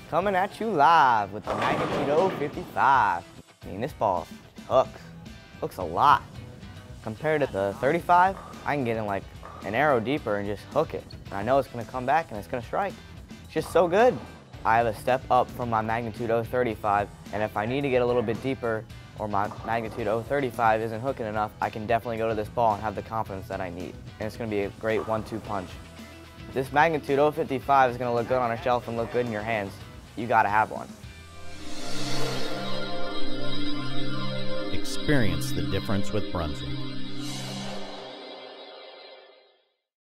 Coming at you live with the magnitude 055. I mean, this ball hooks a lot. Compared to the 35, I can get in like an arrow deeper and just hook it. And I know it's gonna come back and it's gonna strike. It's just so good. I have a step up from my magnitude 035, and if I need to get a little bit deeper or my magnitude 035 isn't hooking enough, I can definitely go to this ball and have the confidence that I need. And it's gonna be a great 1-2 punch. This magnitude 055 is gonna look good on a shelf and look good in your hands. You gotta have one. Experience the difference with Brunswick.